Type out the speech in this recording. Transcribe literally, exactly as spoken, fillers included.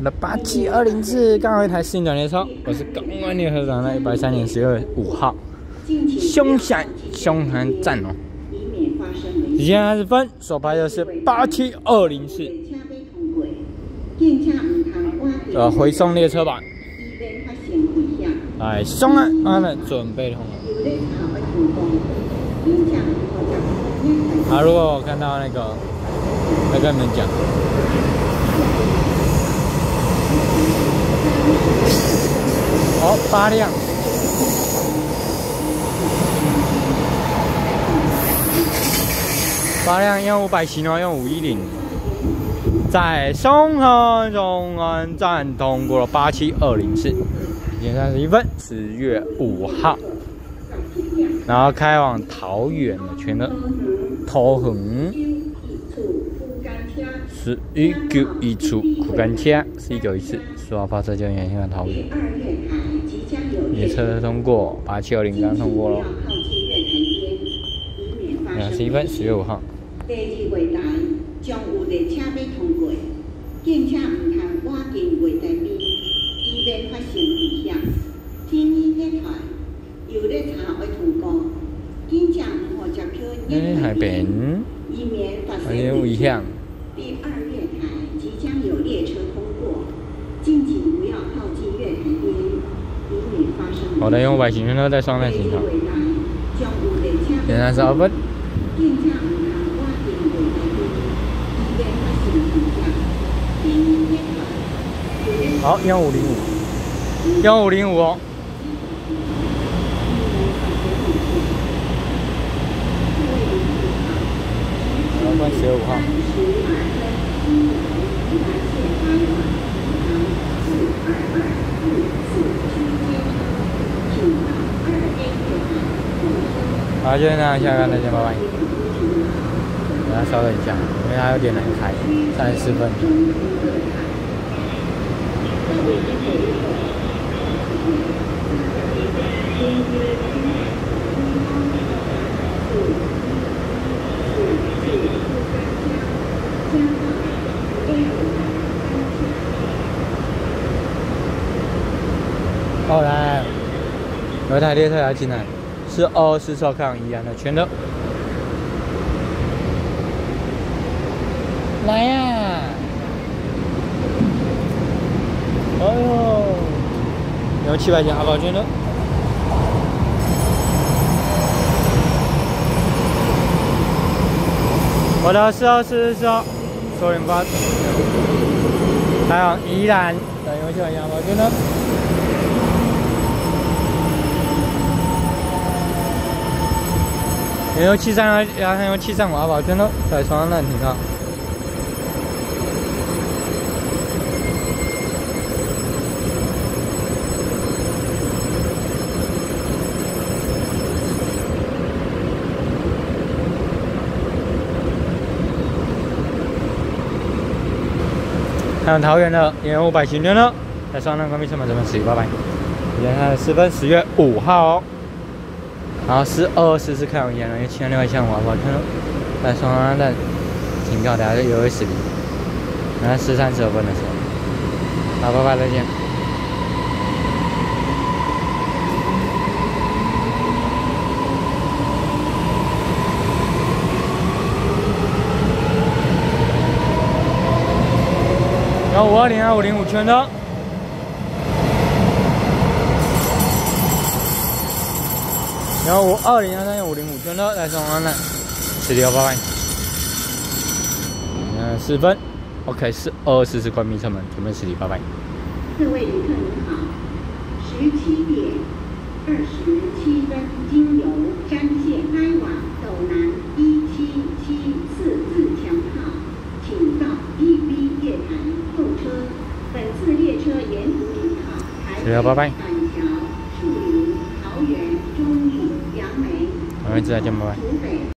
的八七二零四刚好一台新转列车，我是公安列车长的一百三年十月五号，凶险凶悍战哦。现在是分，所排的是八七二零四，呃，回送列车吧。来送啊，他们准备通了。啊，如果我看到那个，再跟你们讲。 好，八辆，八辆用五百型哦，用五一零，在松和中安站通过了八七二零四，今天三十一分，十月五号，然后开往桃园的全的桃园。 是一九一出苦干车，是一九一四，十号发车就沿线桃园。列车通过，八七二零刚通过喽。两十一分，十月五号。第二月台将有列车要通过，建车唔通挖进月台边，以免发生危险。天意列台有列车要通过，建车唔好接票入台边，以免发生危险。 第二月台即将有列车通过，敬请不要靠近月台边，以免发生。好的，用五百行车在双线行车。现在是二分。好，幺五零五，幺五零五哦。二分十月五号。 好，就这样，下个再见，拜拜。大家稍等一下，因为它有点难开，三十四分。后来有一台列车要进来，是二十四号开往宜兰的全的。来呀、啊！哎呦，有七百件阿宝全的。我的四号四十四号，收零八，开往宜兰的有七百件阿宝全的。 也有七三二，然后还有七三五阿宝圈咯，在双岸停靠。还有桃园的也有五百行圈了，在双岸关闭车门这边十一，拜拜。现在十分，十月五号哦。 然后是二四是开往宜兰，因为七万六百项我我看到在双安站停靠，大家就会死离。然后十三十二分的时候，好，拜拜，再见。然后五二零二五零五圈的。 然后五二零幺三五零五圈的来双安站，十六八拜。嗯，四分 ，OK， 是二四是关闭车门，准备十六八拜。 各位旅客您好，十七点二十七分，经由山线开往斗南一七七四自强号，请到一 B 月台候车。本次列车沿途停靠台北、板桥、树林、桃园、中坜、杨梅。 我们再见，拜拜。